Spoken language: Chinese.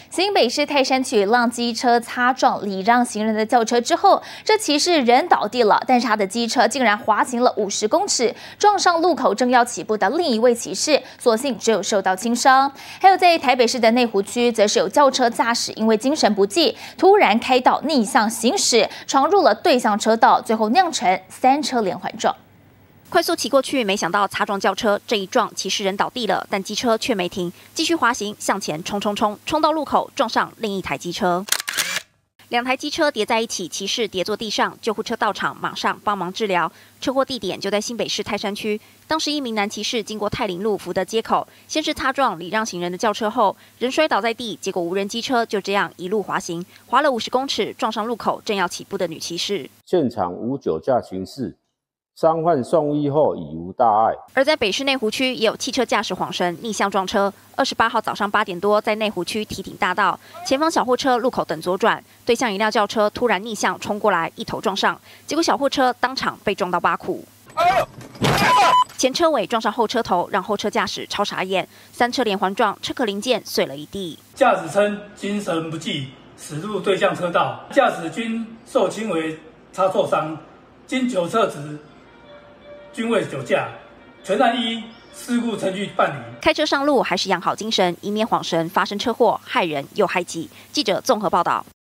新北市泰山区让机车擦撞礼让行人的轿车之后，这骑士人倒地了，但是他的机车竟然滑行了50公尺，撞上路口正要起步的另一位骑士，所幸只有受到轻伤。还有在台北市的内湖区，则是有轿车驾驶因为精神不济，突然开道逆向行驶，闯入了对向车道，最后酿成3车连环撞。 快速骑过去，没想到擦撞轿车，这一撞，骑士人倒地了，但机车却没停，继续滑行向前冲到路口，撞上另一台机车。2台机车叠在一起，骑士跌坐地上，救护车到场，马上帮忙治疗。车祸地点就在新北市泰山区。当时一名男骑士经过泰林路福德街口，先是擦撞礼让行人的轿车后，人摔倒在地，结果无人机车就这样一路滑行，滑了50公尺，撞上路口正要起步的女骑士。 现场无酒驾情事。 伤患送医后已无大碍。 而在北市内湖区也有汽车驾驶晃神逆向撞车。28号早上8点多，在内湖区堤顶大道前方小货车路口等左转，对向一辆轿车突然逆向冲过来，一头撞上，结果小货车当场被撞到8苦。前车尾撞上后车头，让后车驾驶超傻眼，3车连环撞，车壳零件碎了一地。 驾驶称精神不济，驶入对向车道，驾驶均受轻微擦挫伤，经酒测值。 均未酒驾，全案依事故程序办理。 开车上路还是养好精神，以免晃神发生车祸，害人又害己。记者综合报道。